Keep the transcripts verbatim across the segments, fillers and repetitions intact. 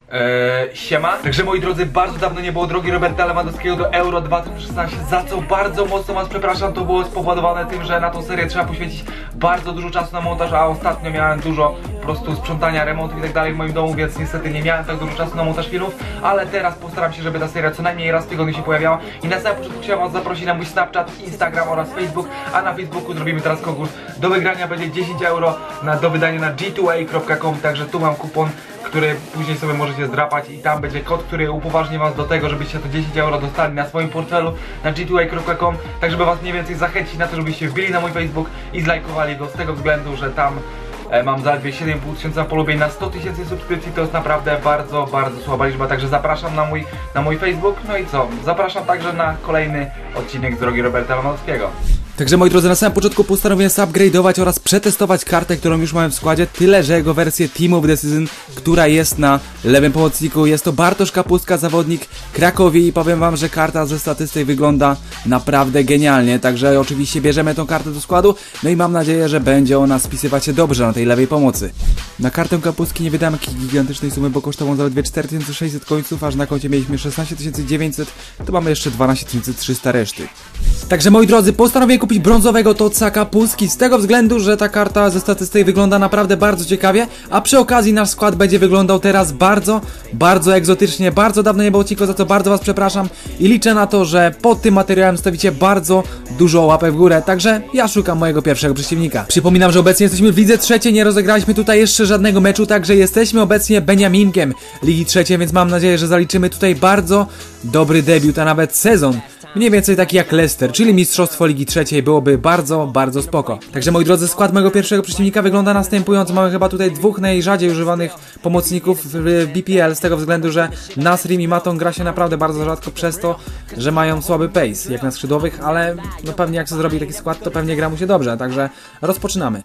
Eee, siema. Także moi drodzy, bardzo dawno nie było drogi Roberta Lewandowskiego do Euro dwa tysiące szesnaście, za co bardzo mocno was przepraszam. To było spowodowane tym, że na tą serię trzeba poświęcić bardzo dużo czasu na montaż, a ostatnio miałem dużo po prostu sprzątania, remontów i tak dalej w moim domu, więc niestety nie miałem tak dużo czasu na montaż filmów, ale teraz postaram się, żeby ta seria co najmniej raz w tygodniu się pojawiała. I na samym początku chciałem was zaprosić na mój Snapchat, Instagram oraz Facebook, a na Facebooku zrobimy teraz konkurs. Do wygrania będzie dziesięć euro na, do wydania na g dwa a kropka com, także tu mam kupon, który później sobie możecie zdrapać i tam będzie kod, który upoważni was do tego, żebyście to dziesięć euro dostali na swoim portfelu na g dwa a kropka com, tak żeby was mniej więcej zachęcić na to, żebyście wbili na mój Facebook i zlajkowali go z tego względu, że tam e, mam zaledwie siedem i pół tysiąca polubień na sto tysięcy subskrypcji. To jest naprawdę bardzo, bardzo słaba liczba, także zapraszam na mój, na mój Facebook. No i co? Zapraszam także na kolejny odcinek z drogi Roberta Lewandowskiego. Także moi drodzy, na samym początku postanowiłem upgrade'ować oraz przetestować kartę, którą już mamy w składzie, tyle że jego wersję Team of the Season, która jest na lewym pomocniku. Jest to Bartosz Kapustka, zawodnik Krakowi, i powiem wam, że karta ze statystyk wygląda naprawdę genialnie. Także oczywiście bierzemy tą kartę do składu, no i mam nadzieję, że będzie ona spisywać się dobrze na tej lewej pomocy. Na kartę Kapustki nie wydałem jakiejś gigantycznej sumy, bo kosztował zaledwie cztery tysiące sześćset końców, aż na koncie mieliśmy szesnaście tysięcy dziewięćset, to mamy jeszcze dwanaście tysięcy trzysta reszty. Także moi drodzy, postanowiłem kupić brązowego Totsa Kapustki z tego względu, że ta karta ze statystyk wygląda naprawdę bardzo ciekawie, a przy okazji nasz skład będzie wyglądał teraz bardzo, bardzo egzotycznie. Bardzo dawno nie było odcinka, za co bardzo was przepraszam i liczę na to, że pod tym materiałem stawicie bardzo dużo łapek w górę, także ja szukam mojego pierwszego przeciwnika. Przypominam, że obecnie jesteśmy w lidze trzeciej, nie rozegraliśmy tutaj jeszcze żadnego meczu, także jesteśmy obecnie Beniaminkiem Ligi trzeciej, więc mam nadzieję, że zaliczymy tutaj bardzo dobry debiut, a nawet sezon. Mniej więcej taki jak Leicester, czyli mistrzostwo Ligi trzeciej, byłoby bardzo, bardzo spoko. Także moi drodzy, skład mojego pierwszego przeciwnika wygląda następująco. Mamy chyba tutaj dwóch najrzadziej używanych pomocników w B P L, z tego względu, że Nasrim i Maton gra się naprawdę bardzo rzadko przez to, że mają słaby pace, jak na skrzydłowych, ale no pewnie jak się zrobi taki skład, to pewnie gra mu się dobrze, także rozpoczynamy.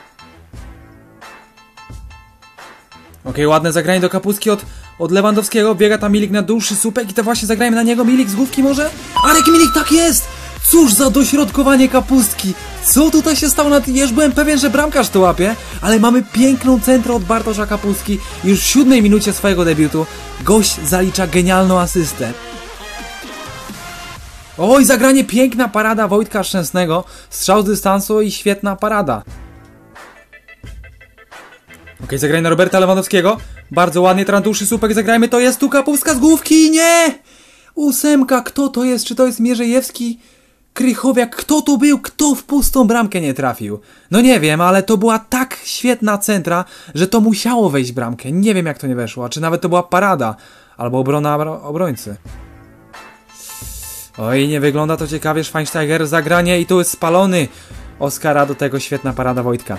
Okej, okay, ładne zagranie do Kapustki od, od Lewandowskiego, biega tam Milik na dłuższy słupek i to właśnie zagrajmy na niego. Milik z główki może? Arek Milik, tak jest! Cóż za dośrodkowanie Kapustki! Co tutaj się stało? Ja już byłem pewien, że bramkarz to łapie, ale mamy piękną centrę od Bartosza Kapustki. Już w siódmej minucie swojego debiutu gość zalicza genialną asystę. Oj, zagranie, piękna parada Wojtka Szczęsnego, strzał z dystansu i świetna parada. Okej, okay, zagraj na Roberta Lewandowskiego. Bardzo ładnie, teraz dłuższy słupek, zagrajmy, to jest tu Kapustka z główki, nie! Ósemka, kto to jest? Czy to jest Mierzejewski? Krychowiak, kto to był? Kto w pustą bramkę nie trafił? No nie wiem, ale to była tak świetna centra, że to musiało wejść w bramkę. Nie wiem, jak to nie weszło, a czy nawet to była parada, albo obrona obrońcy. Oj, nie wygląda to ciekawie, Schweinsteiger, zagranie i tu jest spalony Oskara, do tego świetna parada Wojtka.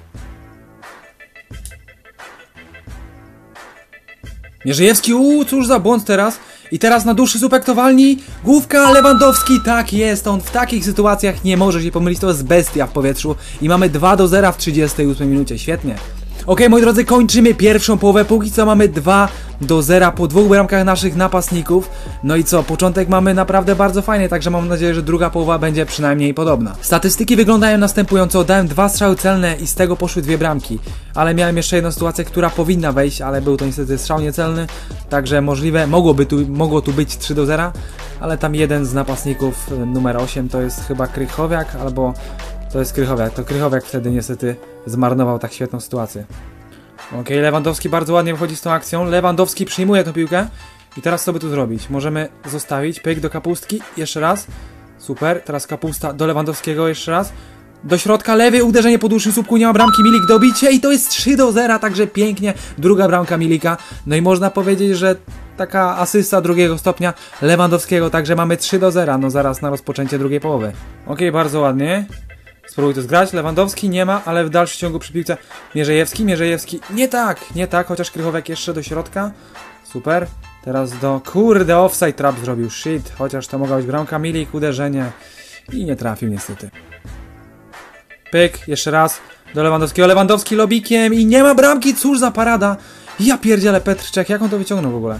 Mierzejewski, uuu, cóż za błąd teraz. I teraz na dłuższy słupek to walni. Główka, Lewandowski, tak jest. On w takich sytuacjach nie może się pomylić, to jest bestia w powietrzu. I mamy dwa do zera w trzydziestej ósmej minucie, świetnie. Ok, moi drodzy, kończymy pierwszą połowę. Póki co mamy dwa do zera po dwóch bramkach naszych napastników. No i co, początek mamy naprawdę bardzo fajny, także mam nadzieję, że druga połowa będzie przynajmniej podobna. Statystyki wyglądają następująco. Dałem dwa strzały celne i z tego poszły dwie bramki. Ale miałem jeszcze jedną sytuację, która powinna wejść, ale był to niestety strzał niecelny. Także możliwe, mogłoby tu, mogło tu być trzy do zera. Ale tam jeden z napastników, numer osiem, to jest chyba Krychowiak, albo... To jest Krychowiak, to Krychowiak wtedy niestety zmarnował tak świetną sytuację. Okej, okay, Lewandowski bardzo ładnie wychodzi z tą akcją. Lewandowski przyjmuje tę piłkę. I teraz co by tu zrobić? Możemy zostawić, pyk do Kapustki, jeszcze raz. Super, teraz Kapusta do Lewandowskiego, jeszcze raz. Do środka, lewy, uderzenie po dłuższym słupku, nie ma bramki, Milik dobicie i to jest trzy do zera, także pięknie. Druga bramka Milika. No i można powiedzieć, że taka asysta drugiego stopnia Lewandowskiego, także mamy trzy do zera, no zaraz na rozpoczęcie drugiej połowy. Okej, okay, bardzo ładnie. Spróbuj to zgrać, Lewandowski nie ma, ale w dalszym ciągu przy piłce Mierzejewski, Mierzejewski, nie tak, nie tak, chociaż Krychowiak jeszcze do środka, super, teraz do, kurde, offside trap zrobił, shit, chociaż to mogła być bramka, Milik, uderzenie i nie trafił niestety. Pyk, jeszcze raz, do Lewandowskiego, Lewandowski lobikiem i nie ma bramki, cóż za parada, ja pierdzielę, Petrczek, jak on to wyciągnął w ogóle?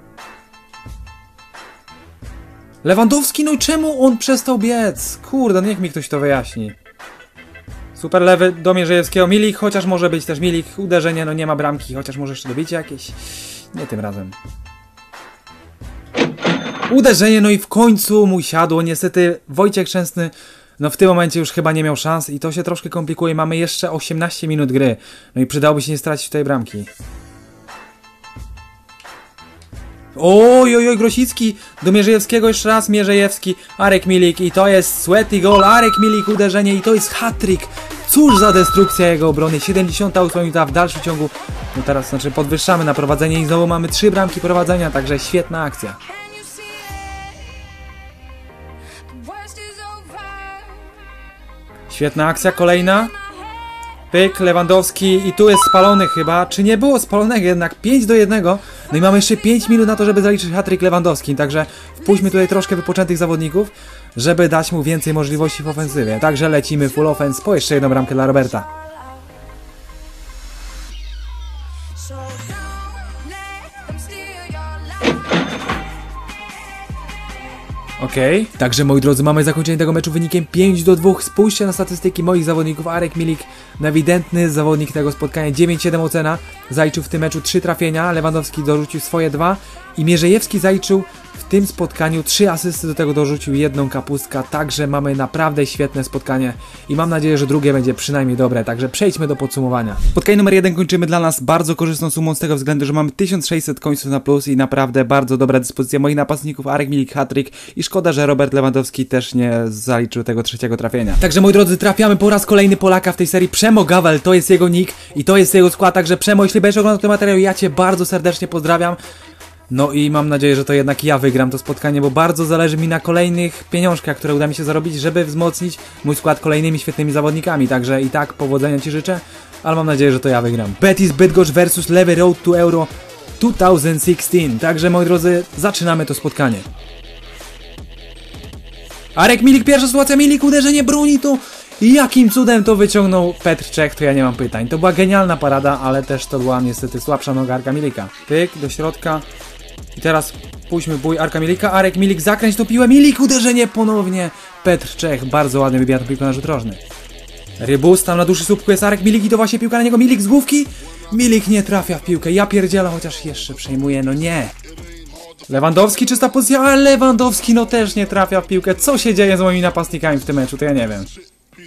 Lewandowski, no i czemu on przestał biec? Kurde, niech mi ktoś to wyjaśni. Super lewy do Mierzejewskiego, Milik, chociaż może być też Milik, uderzenie, no nie ma bramki, chociaż może jeszcze dobicie jakieś. Nie tym razem. Uderzenie, no i w końcu mu siadło. Niestety Wojciech Szczęsny no w tym momencie już chyba nie miał szans i to się troszkę komplikuje. Mamy jeszcze osiemnaście minut gry. No i przydałoby się nie stracić tej bramki. Oj, oj, oj, Grosicki do Mierzejewskiego, jeszcze raz Mierzejewski, Arek Milik i to jest sweaty goal, Arek Milik uderzenie i to jest hat-trick. Cóż za destrukcja jego obrony, siedemdziesiąta ósma minuta w dalszym ciągu, no teraz znaczy podwyższamy na prowadzenie i znowu mamy trzy bramki prowadzenia, także świetna akcja. Świetna akcja, kolejna. Pyk, Lewandowski i tu jest spalony chyba, czy nie było spalonego jednak, pięć do jednego. No i mamy jeszcze pięć minut na to, żeby zaliczyć hat-trick Lewandowski, także wpuśćmy tutaj troszkę wypoczętych zawodników, żeby dać mu więcej możliwości w ofensywie. Także lecimy full offense po jeszcze jedną bramkę dla Roberta. Okej, okay. Także moi drodzy, mamy zakończenie tego meczu wynikiem pięć do dwóch. Spójrzcie na statystyki moich zawodników. Arek Milik, ewidentny zawodnik tego spotkania, dziewięć siedem ocena. Zaliczył w tym meczu trzy trafienia, Lewandowski dorzucił swoje dwa i Mierzejewski zaliczył w tym spotkaniu trzy asysty, do tego dorzucił jedną Kapustka. Także mamy naprawdę świetne spotkanie i mam nadzieję, że drugie będzie przynajmniej dobre. Także przejdźmy do podsumowania. Spotkanie numer jeden kończymy dla nas bardzo korzystną sumą z tego względu, że mamy tysiąc sześćset końców na plus i naprawdę bardzo dobra dyspozycja moich napastników. Arek Milik, hat-trick i szkoda, że Robert Lewandowski też nie zaliczył tego trzeciego trafienia. Także moi drodzy, trafiamy po raz kolejny Polaka w tej serii. Przemo Gawel, to jest jego nick i to jest jego skład. Także Przemo, jeśli będziesz oglądał ten materiał, ja Cię bardzo serdecznie pozdrawiam. No i mam nadzieję, że to jednak ja wygram to spotkanie, bo bardzo zależy mi na kolejnych pieniążkach, które uda mi się zarobić, żeby wzmocnić mój skład kolejnymi świetnymi zawodnikami. Także i tak powodzenia Ci życzę, ale mam nadzieję, że to ja wygram. Betis Bydgoszcz versus Lewy Road to Euro dwa tysiące szesnaście. Także moi drodzy, zaczynamy to spotkanie. Arek Milik, pierwsza sytuacja, Milik, uderzenie, broni tu. Jakim cudem to wyciągnął Petr Czech, to ja nie mam pytań. To była genialna parada, ale też to była niestety słabsza noga Arka Milika. Pyk, do środka. I teraz pójdźmy bój Arka Milika. Arek Milik, zakręć tą piłę. Milik, uderzenie ponownie. Petr Czech, bardzo ładny wybija tą piłkę na rzut rożny. Rybus, tam na dłuższy słupku jest Arek Milik i to właśnie piłka na niego. Milik z główki. Milik nie trafia w piłkę. Ja pierdzielę, chociaż jeszcze przejmuje, no nie. Lewandowski, czysta pozycja, ale Lewandowski no też nie trafia w piłkę. Co się dzieje z moimi napastnikami w tym meczu, to ja nie wiem.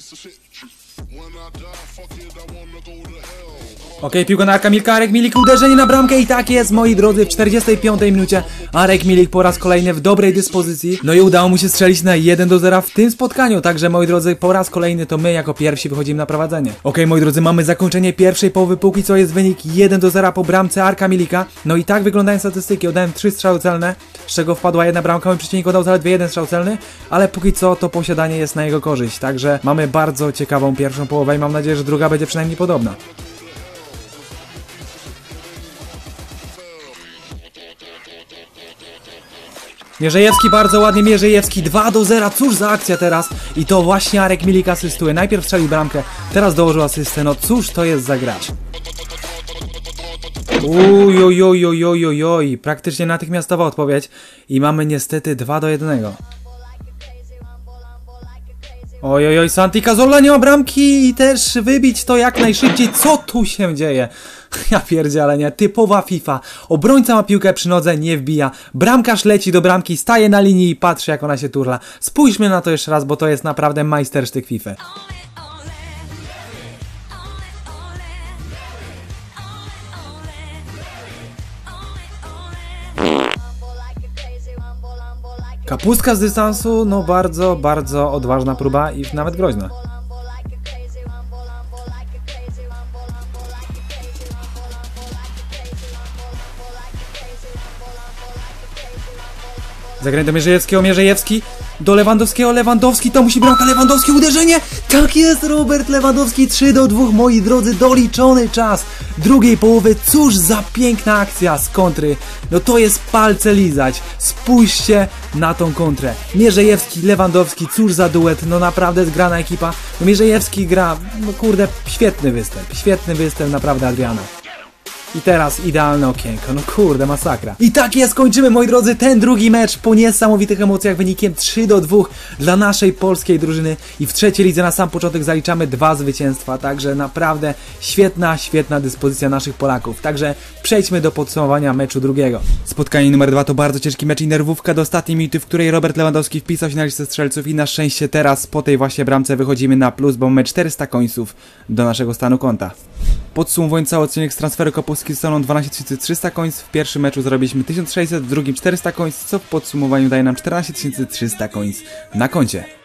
Okej, okay, piłka na Arka Milika, Arek Milik, uderzenie na bramkę i tak jest, moi drodzy, w czterdziestej piątej minucie Arek Milik po raz kolejny w dobrej dyspozycji. No i udało mu się strzelić na jeden do zera w tym spotkaniu, także moi drodzy, po raz kolejny to my jako pierwsi wychodzimy na prowadzenie. Okej, okay, moi drodzy, mamy zakończenie pierwszej połowy, póki co jest wynik jeden do zera po bramce Arka Milika. No i tak wyglądają statystyki, oddałem trzy strzały celne, z czego wpadła jedna bramka, mój przeciwnik oddał zaledwie jeden strzał celny, ale póki co to posiadanie jest na jego korzyść, także mamy bardzo ciekawą pierwszą połowę i mam nadzieję, że druga będzie przynajmniej podobna. Mierzejewski, bardzo ładnie, Mierzejewski, dwa do zera, cóż za akcja teraz i to właśnie Arek Milik asystuje, najpierw strzelił bramkę, teraz dołożył asystę, no cóż to jest za gracz. Uj, oj, oj, oj, oj, oj, oj, praktycznie natychmiastowa odpowiedź i mamy niestety dwa do jednego. Oj, oj, oj, Santi Cazorla nie ma bramki i też wybić to jak najszybciej. Co tu się dzieje? Ja pierdzielę, nie, typowa FIFA. Obrońca ma piłkę przy nodze, nie wbija. Bramkarz leci do bramki, staje na linii i patrzy jak ona się turla. Spójrzmy na to jeszcze raz, bo to jest naprawdę majstersztyk FIFA. Kapustka z dystansu, no bardzo, bardzo odważna próba i nawet groźna. Zagranie do Mierzejewskiego, Mierzejewski do Lewandowskiego, Lewandowski, to musi bramka, Lewandowski, uderzenie! Tak jest, Robert Lewandowski, trzy do dwóch, moi drodzy, doliczony czas drugiej połowy, cóż za piękna akcja z kontry, no to jest palce lizać, spójrzcie na tą kontrę, Mierzejewski, Lewandowski, cóż za duet, no naprawdę zgrana ekipa, no Mierzejewski gra, no kurde, świetny występ, świetny występ naprawdę Adriana. I teraz idealne okienko, no kurde, masakra. I tak jest, kończymy, moi drodzy, ten drugi mecz po niesamowitych emocjach wynikiem trzy do dwóch dla naszej polskiej drużyny. I w trzeciej lidze na sam początek zaliczamy dwa zwycięstwa, także naprawdę świetna, świetna dyspozycja naszych Polaków. Także przejdźmy do podsumowania meczu drugiego. Spotkanie numer dwa to bardzo ciężki mecz i nerwówka do ostatniej minuty, w której Robert Lewandowski wpisał się na listę strzelców i na szczęście teraz po tej właśnie bramce wychodzimy na plus, bo mamy czterysta końców do naszego stanu konta. Podsumowując cały odcinek z transferu Kopowski zostaną dwanaście tysięcy trzysta coins, w pierwszym meczu zrobiliśmy tysiąc sześćset, w drugim czterysta coins, co w podsumowaniu daje nam czternaście tysięcy trzysta coins na koncie.